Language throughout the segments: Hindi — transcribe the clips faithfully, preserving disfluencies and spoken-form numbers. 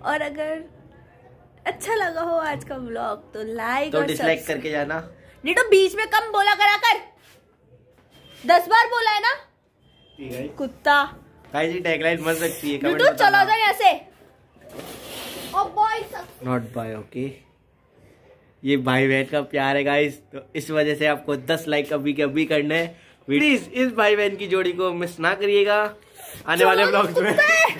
और अगर अच्छा लगा हो आज का व्लॉग तो लाइक तो और डिसलाइक करके जाना। नहीं तो बीच में कम बोला करा कर, दस बार बोला है ना कुत्ता। गाइस ये टैगलाइन मत सकती है, कमेंट तू चला जा यहाँ से। और बॉयज नॉट बाय ओके, ये भाई बहन का प्यार है गाइस, तो इस वजह से आपको दस लाइक अभी के अभी करने हैं। प्लीज इस भाई बहन की जोड़ी को मिस ना करिएगा आने वाले व्लॉग्स में।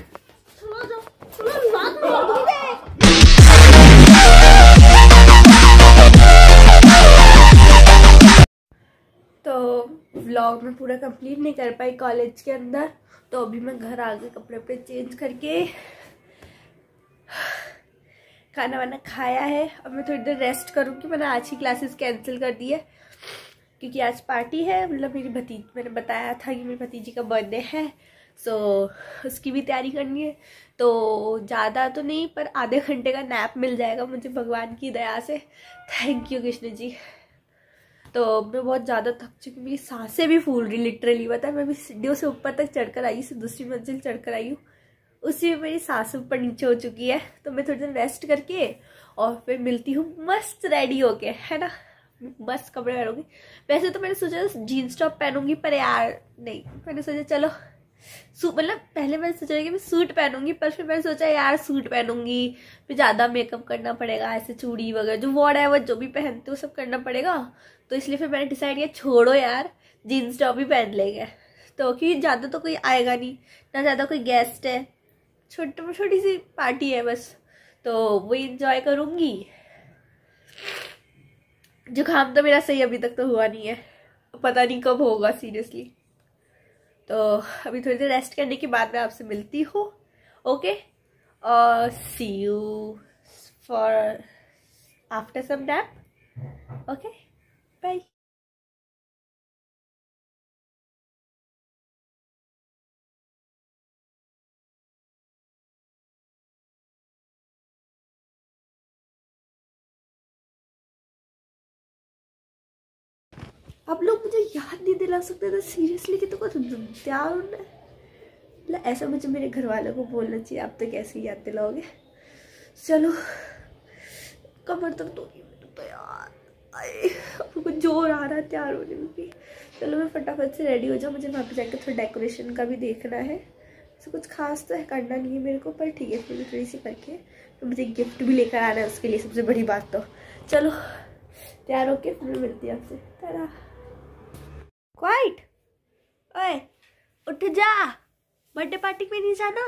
तो व्लॉग में पूरा कंप्लीट नहीं कर पाई कॉलेज के अंदर, तो अभी मैं घर आ गई कपड़े वपड़े चेंज करके, खाना वाना खाया है। अब मैं थोड़ी देर रेस्ट करूँगी। मैंने आज की क्लासेस कैंसिल कर दी है क्योंकि आज पार्टी है, मतलब मेरी भतीजी, मैंने बताया था कि मेरी भतीजी का बर्थडे है, सो so, उसकी भी तैयारी करनी है। तो ज़्यादा तो नहीं पर आधे घंटे का नैप मिल जाएगा मुझे भगवान की दया से। Thank you Krishna ji. तो मैं बहुत ज़्यादा थक चुकी, मेरी सांसें भी फूल रही लिटरली। पता है मैं भी सीढ़ियों से ऊपर तक चढ़कर आई, से दूसरी मंजिल चढ़कर आई हूँ, उसी में मेरी सांसें ऊपर नीचे हो चुकी है। तो मैं थोड़ी देर रेस्ट करके और फिर मिलती हूँ मस्त रेडी होके, है ना, मस्त कपड़े पहनूंगी। वैसे तो मैंने सोचा जीन्स टॉप पहनूंगी पर यार नहीं, मैंने सोचा चलो सूट, मतलब पहले मैंने सोचा कि मैं सूट पहनूंगी, पर फिर मैंने सोचा यार सूट पहनूंगी फिर ज़्यादा मेकअप करना पड़ेगा, ऐसे चूड़ी वगैरह जो वॉट है वो जो भी पहनते हो सब करना पड़ेगा। तो इसलिए फिर मैंने डिसाइड किया छोड़ो यार, जीन्स टॉप ही पहन लेंगे। तो क्योंकि ज़्यादा तो कोई आएगा नहीं ना, ज़्यादा कोई गेस्ट है, छोटी छोटी सी पार्टी है बस, तो वही इंजॉय करूँगी। जुकाम तो मेरा सही अभी तक तो हुआ नहीं है, पता नहीं कब होगा सीरियसली। तो अभी थोड़ी देर रेस्ट करने के बाद मैं आपसे मिलती हूँ। ओके, और see you for after some nap. Okay bye. आप लोग मुझे याद नहीं दिला सकते थे सीरियसली कि तो कुछ तैयार होना है, मतलब ऐसा मुझे मेरे घर वालों को बोलना चाहिए। आप तो कैसे याद दिलाओगे। चलो कमर तक तो तो यार आए, कुछ जोर आ रहा है तैयार होने में भी। चलो मैं फटाफट से रेडी हो जाऊँ, मुझे वहाँ पे जाकर थोड़ा डेकोरेशन का भी देखना है। ऐसा कुछ खास तो है करना नहीं है मेरे को, पर ठीक है फिर भी थोड़ी सी करके। तो मुझे गिफ्ट भी लेकर आना है उसके लिए, सबसे बड़ी बात। तो चलो तैयार होके फिर मिलती है आपसे। तारा क्वाइट, ओए उठ जा, बर्थडे पार्टी में नहीं जाना।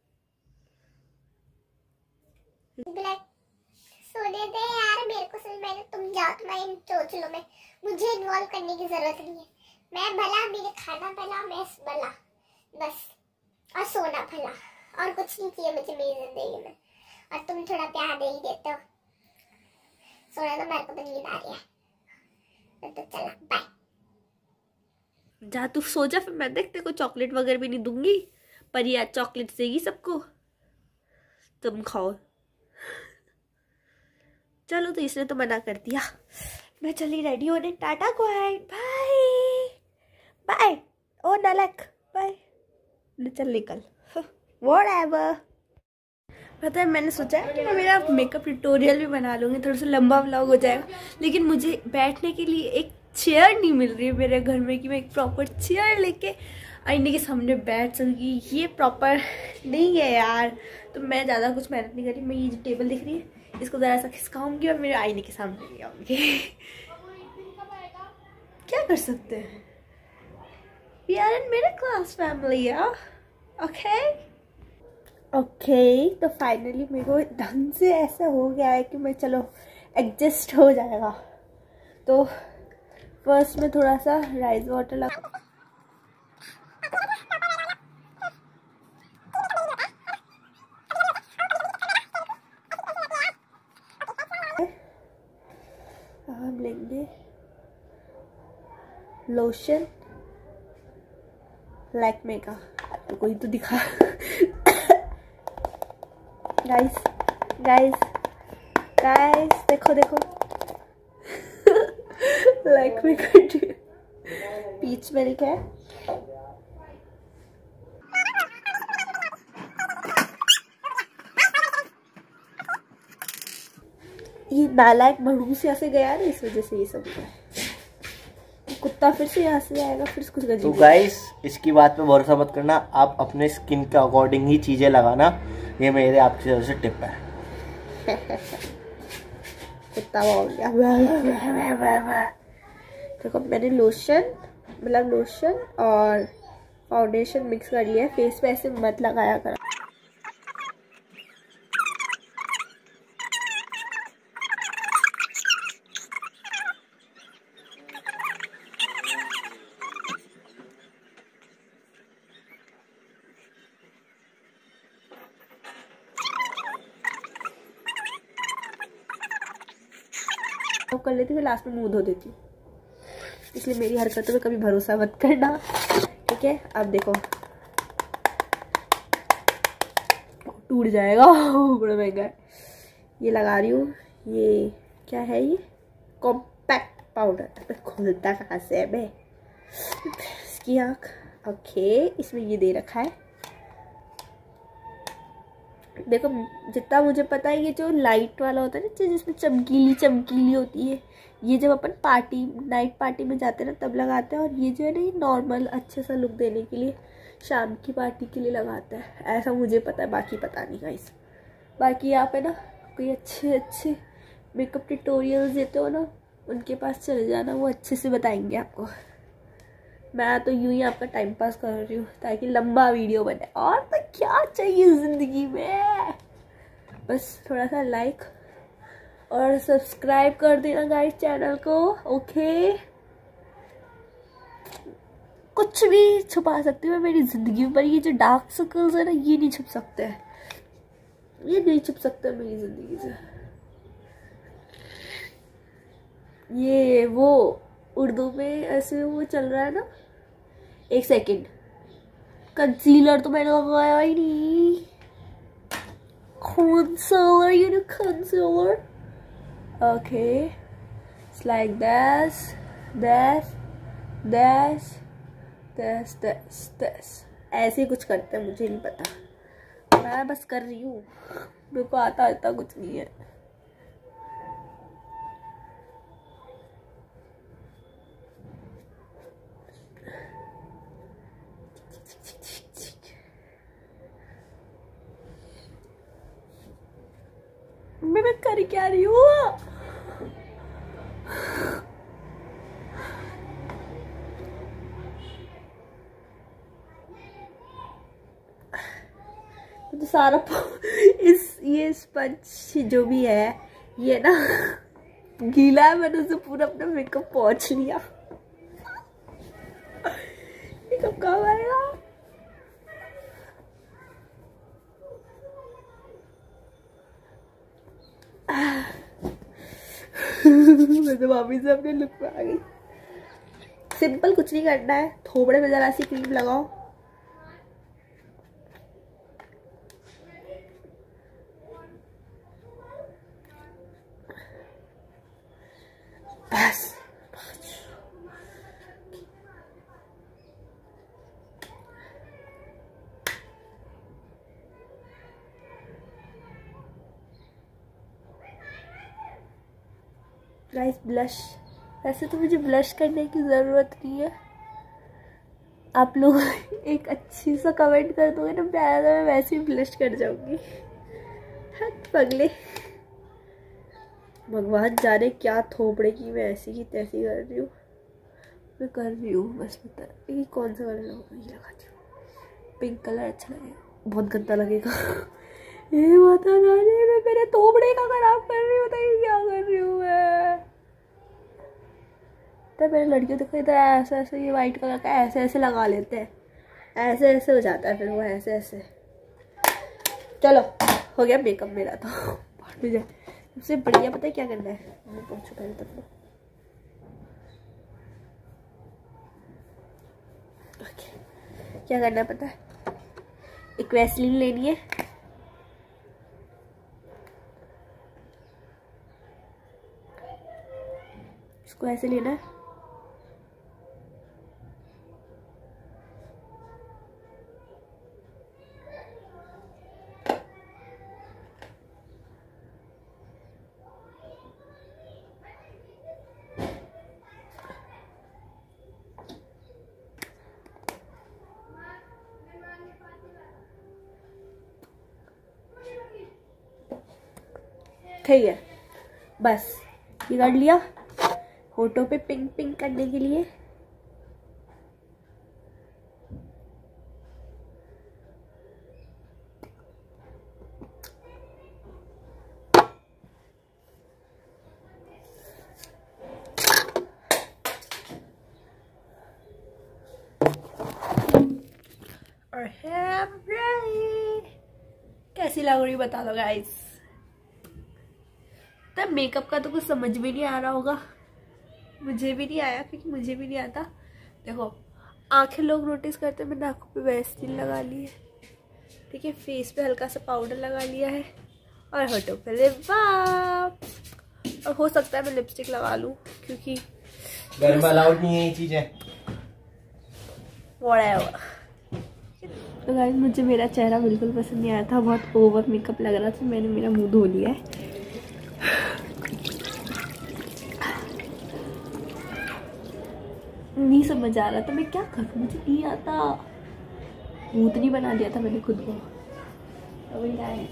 सोने दे यार मेरे को, समझ में तुम जाओ तुम्हारी सोच लो, मैं मुझे इन्वॉल्व करने की जरूरत नहीं है। मैं भला, मेरे खाना भला, मैं भला, बस, और सोना भला, और कुछ नहीं चाहिए मुझे मेरी जिंदगी में। और तुम थोड़ा प्यार दे ही देते हो, सोना तो मेरे को तो नींद आ रही है। तो चला बाय। जा तू सो जा, फिर मैं देखते को चॉकलेट वगैरह भी नहीं दूंगी, पर ये चॉकलेट देगी सबको, तुम खाओ। चलो तो इसने तो मना कर दिया, मैं चली रेडी होने। Tata quite, bye bye. ओ नालक बाय, चल निकल। व्हाटएवर। पता है मैंने सोचा है कि मैं मेरा मेकअप ट्यूटोरियल भी बना लूँगी, थोड़ा सा लंबा व्लॉग हो जाएगा, लेकिन मुझे बैठने के लिए एक चेयर नहीं मिल रही है मेरे घर में कि मैं एक प्रॉपर चेयर लेके आईने के सामने बैठ सकूँगी। ये प्रॉपर नहीं है यार, तो मैं ज़्यादा कुछ मेहनत नहीं करी। मैं ये जो टेबल दिख रही है इसको ज़रा सा खिसकाऊंगी और मेरे आईने के सामने ले आऊँगी। क्या कर सकते हैं, we are in middle class family यार। ओके ओके, तो फाइनली मेरे को ढंग से ऐसा हो गया है कि मैं चलो एडजस्ट हो जाएगा। तो फर्स्ट में थोड़ा सा राइस वाटर लगा, हम लेंगे लोशन लैक्मे का, तो कोई तो दिखा। गाइस गाइस गाइस देखो देखो, लैक्मे का पीच मिल्क है। ये नालायक भड़ूस यहाँ से गया ना, इस वजह से ये सब हुआ है। कुत्ता फिर से यहाँ से आएगा, फिर कुछ गजीब। तो गाइस इसकी बात पे भरोसा मत करना, आप अपने स्किन के अकॉर्डिंग ही चीजें लगाना, ये मेरे आपकी तरफ से टिप है। कुत्ता हो गया। देखो मैंने लोशन मतलब लोशन और फाउंडेशन मिक्स कर लिया है। फेस पे ऐसे मत लगाया करा। कर लेती हूँ, लास्ट में मुंह धो देती हूँ, इसलिए मेरी हरकतों में कभी भरोसा मत करना, ठीक है। अब देखो टूट जाएगा, बड़ा महंगा है। ये लगा रही हूँ, ये क्या है, ये कॉम्पैक्ट पाउडर। खुलता कहाँ से है बे इसकी आँख। ओके, इसमें ये दे रखा है। देखो जितना मुझे पता है, ये जो लाइट वाला होता है ना, जिसमें चमकीली चमकीली होती है, ये जब अपन पार्टी नाइट पार्टी में जाते हैं ना तब लगाते हैं। और ये जो है ना, ये नॉर्मल अच्छे सा लुक देने के लिए शाम की पार्टी के लिए लगाता है, ऐसा मुझे पता है, बाकी पता नहीं गाइस। बाकी यहाँ पे ना कोई अच्छे अच्छे मेकअप ट्यूटोरियल्स देते हो ना, उनके पास चले जाना, वो अच्छे से बताएंगे आपको। मैं तो यूं ही आपका टाइम पास कर रही हूँ ताकि लंबा वीडियो बने, और तो क्या चाहिए ज़िंदगी में। बस थोड़ा सा लाइक और सब्सक्राइब कर देना गाइस चैनल को। ओके, कुछ भी छुपा सकती हूँ मैं मेरी ज़िंदगी में, पर ये जो डार्क सर्कल्स है ना, ये नहीं छुप सकते हैं, ये नहीं छुप सकते मेरी ज़िंदगी से। ये वो उर्दू में ऐसे वो चल रहा है ना, एक सेकेंड, कंसीलर तो मैंने लगाया ही नहीं, concealer, you know concealer. Okay, it's like this this this this this this, ऐसे ही कुछ करते हैं, मुझे नहीं पता, मैं बस कर रही हूँ, मेरे को आता आता कुछ नहीं है। मैं कर क्या रही हूँ, तो सारा इस ये स्पंज जो भी है ये ना गीला है, मैंने उसे पूरा अपना मेकअप पोंछ लिया। मेकअप कब आएगा? मैं तो वापिस से अपने लुक पे आ गई। सिंपल कुछ नहीं करना है, थोबड़े में जरा सी क्रीम लगाओ, बस। गाइस ब्लश, वैसे तो मुझे ब्लश करने की ज़रूरत नहीं है, आप लोग एक अच्छी सा कमेंट कर दोगे ना प्यारा सा, मैं वैसे ही ब्लश कर जाऊंगी। हट पगले, भगवान जाने क्या थोपड़े की मैं ऐसी ही तैसी कर रही हूँ, मैं कर रही हूँ बस। पता ये कौन सा कलर लगाऊंगा, ये लगाती हूँ, पिंक कलर अच्छा लगेगा, बहुत गंदा लगेगा। ये माता रानी, मैं मेरे थोपड़े का खराब कर रही हूँ, तो क्या कर रही हूँ मैं। तो मेरे लड़कियों देखो इधर ऐसे ऐसे ये वाइट कलर का ऐसे ऐसे लगा लेते हैं, ऐसे ऐसे हो जाता है फिर वो ऐसे ऐसे। चलो हो गया मेकअप मेरा, तो बाहर में जाए। सबसे बढ़िया पता है क्या करना है, मैं पहुंचू पहले तक। ओके, क्या करना है पता है, एक वैसलीन लेनी है, इसको ऐसे लेना है, ठीक है, बस ये कर लिया होठों पे पिंक पिंक करने के लिए। और है कैसी लग रही बता दो गाइस। तब मेकअप का तो कुछ समझ भी नहीं आ रहा होगा, मुझे भी नहीं आया क्योंकि मुझे भी नहीं आता। देखो आंखें लोग नोटिस करते हैं, मैंने आंखों पे वैसलीन लगा ली है, ठीक है, फेस पे हल्का सा पाउडर लगा लिया है और होठों पे लिप बाम। और हो सकता है मैं लिपस्टिक लगा लूं क्योंकि घर में अलाउड नहीं है ये चीजें। तो गाइस मुझे मेरा चेहरा बिल्कुल पसंद नहीं आया था, बहुत ओवर मेकअप लग रहा था। मैंने मेरा मुंह धो लिया है। नहीं समझ आ रहा था मैं क्या करूं, मुझे नहीं आता। भूतनी बना दिया था मैंने खुद को। अभी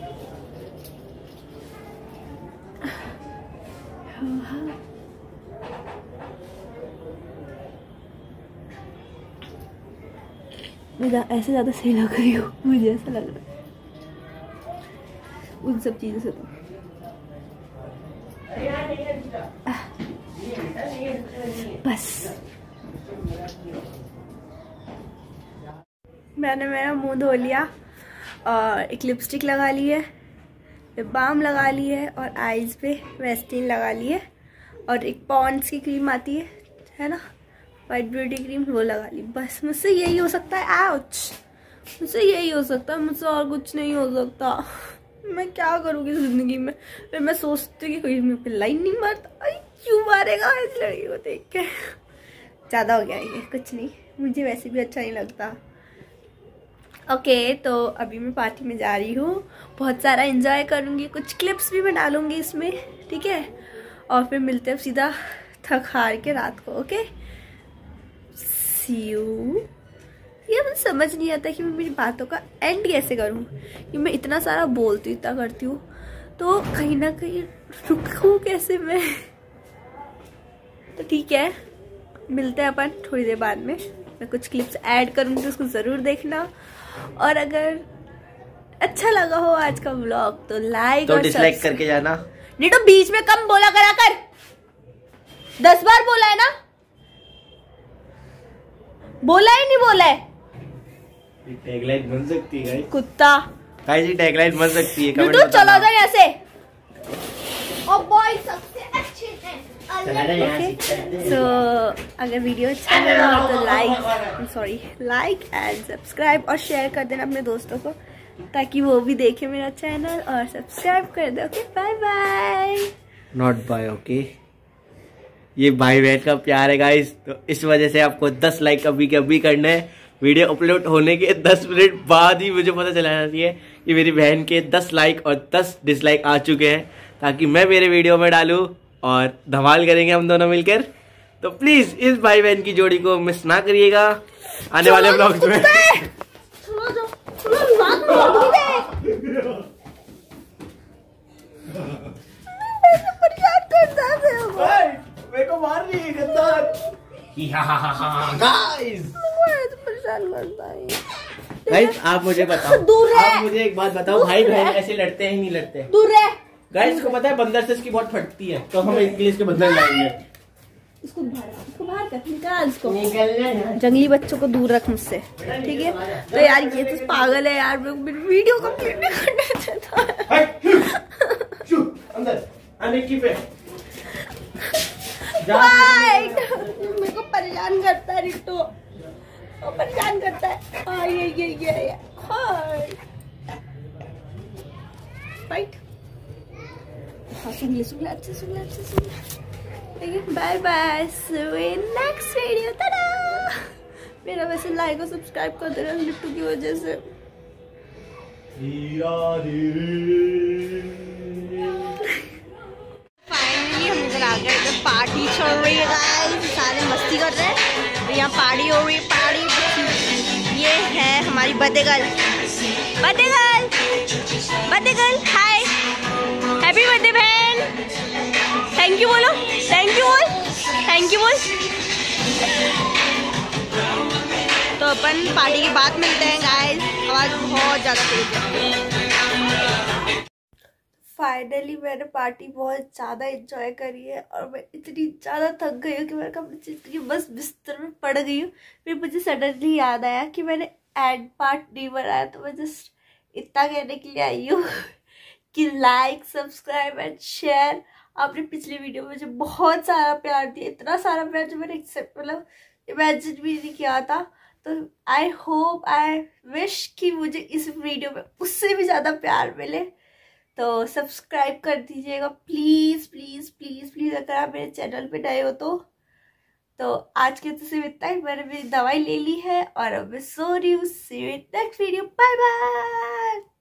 मैं ऐसे ज्यादा सही लग रही हूँ, मुझे ऐसा लग रहा है उन सब चीजों से। तो बस मैंने मेरा मुंह धो लिया और एक लिपस्टिक लगा ली है, लिप बाम लगा ली है और आईज पे वैसलीन लगा ली है और एक पॉन्ड्स की क्रीम आती है है ना, वाइट ब्यूटी क्रीम, वो लगा ली। बस मुझसे यही हो सकता है। आउच, मुझसे यही हो सकता है, मुझसे और कुछ नहीं हो सकता। मैं क्या करूँगी जिंदगी में। फिर मैं सोचती हूँ कि कोई मुझे पे लाइन नहीं मारता, क्यों मारेगा इस लड़की को देख के। ज़्यादा हो गया ये, कुछ नहीं, मुझे वैसे भी अच्छा नहीं लगता। ओके okay, तो अभी मैं पार्टी में जा रही हूँ, बहुत सारा एंजॉय करूँगी, कुछ क्लिप्स भी मैं डालूँगी इसमें, ठीक है। और फिर मिलते हैं सीधा थक हार के रात को। Okay see you. ये मुझे समझ नहीं आता कि मैं मेरी बातों का एंड कैसे करूँ, कि मैं इतना सारा बोलती हूँ, इतना करती हूँ, तो कहीं ना कहीं रुकूँ कैसे मैं। तो ठीक है, मिलते हैं अपन थोड़ी देर बाद में। मैं कुछ क्लिप्स ऐड करूँगी, उसको ज़रूर देखना। और अगर अच्छा लगा हो आज का व्लॉग तो लाइक तो और डिसलाइक करके जाना। नहीं तो बीच में कम बोला करा कर, दस बार बोला है ना, बोला ही नहीं बोला है। टैगलाइन बन सकती है गाइस, कुत्ता गाइस ये टैगलाइन बन सकती है। कमेंट में चलो जाओ यहाँ से। और बॉय सबसे अच्छे हैं। सो अगर वीडियो अच्छा लगा हो तो like sorry like and subscribe और शेयर कर देना अपने दोस्तों को, ताकि वो भी देखे मेरा चैनल और सब्सक्राइब कर दे। Okay bye bye. Not bye okay. ये भाई बहन का प्यार है गाइस, तो इस वजह से आपको दस लाइक अभी के अभी करने हैं। वीडियो अपलोड होने के दस मिनट बाद ही मुझे पता चलाना चाहिए कि मेरी बहन के दस लाइक और दस डिसलाइक आ चुके हैं, ताकि मैं मेरे वीडियो में डालूं और धमाल करेंगे हम दोनों मिलकर। तो प्लीज इस भाई बहन की जोड़ी को मिस ना करिएगा आने वाले ब्लॉग्स में। मेरे को मार रही है गद्दार। गाइस गाइस आप मुझे बताओ, दूर आप मुझे एक बात बताओ, भाई बहन ऐसे लड़ते हैं ही नहीं लड़ते? दूर रह। गाइस को पता है बंदर से इसकी बहुत फटती है, तो हम इंग्लिश के बंदर लाएंगे। इसको बाहर इसको बाहर कर, निकाल इसको। निकलना जंगली बच्चों को दूर रख मुझसे, ठीक है। तो यार ये तो पागल है यार, वीडियो कंप्लीट नहीं करना चाहता है। अंदर आने की पे मेरे को परेशान करता है रिट्टो, वो परेशान करता है। आ, ये ये ये ये राइट। हाँ सुन ले सुन ले अच्छे सुन ले अच्छे सुन ले। Bye bye, see you in next video. Tata. मेरा वैसे लाइक और सब्सक्राइब कर देना लिट्टू की वजह से। फाइनली हम इधर आ गए, इधर पार्टी चल रही है गाइस, सारे मस्ती कर रहे हैं। तो यहाँ पार्टी हो रही है, पार्टी। ये है हमारी birthday girl, birthday girl, birthday girl. Hi, happy birthday बहन। थैंक यू बोलो, थैंक यू बोल, थैंक यू बोल। तो अपन पार्टी के बाद मिलते हैं गाइस, आवाज बहुत ज्यादा तेज है। फाइनली मैंने पार्टी बहुत ज़्यादा एंजॉय करी है और मैं इतनी ज़्यादा थक गई हूँ कि मैंने अपनी जिंदगी बस बिस्तर में पड़ गई हूँ। फिर मुझे सडनली याद आया कि मैंने एड पार्ट नहीं बनाया, तो मैं जस्ट इतना कहने के लिए आई हूँ कि लाइक, सब्सक्राइब एंड शेयर। आपने पिछली वीडियो में मुझे बहुत सारा प्यार दिया, इतना सारा प्यार जो मैंने एक्सेप्ट मतलब इमेजिन भी नहीं किया था। तो आई होप, आई विश कि मुझे इस वीडियो में उससे भी ज़्यादा प्यार मिले। तो सब्सक्राइब कर दीजिएगा प्लीज़ प्लीज़ प्लीज़ प्लीज़, अगर आप मेरे चैनल पे नए हो तो। तो आज के तो सिर्फ इतना ही, मैंने मेरी दवाई ले ली है और अब मैं सो रही हूँ। See you in next video, bye bye.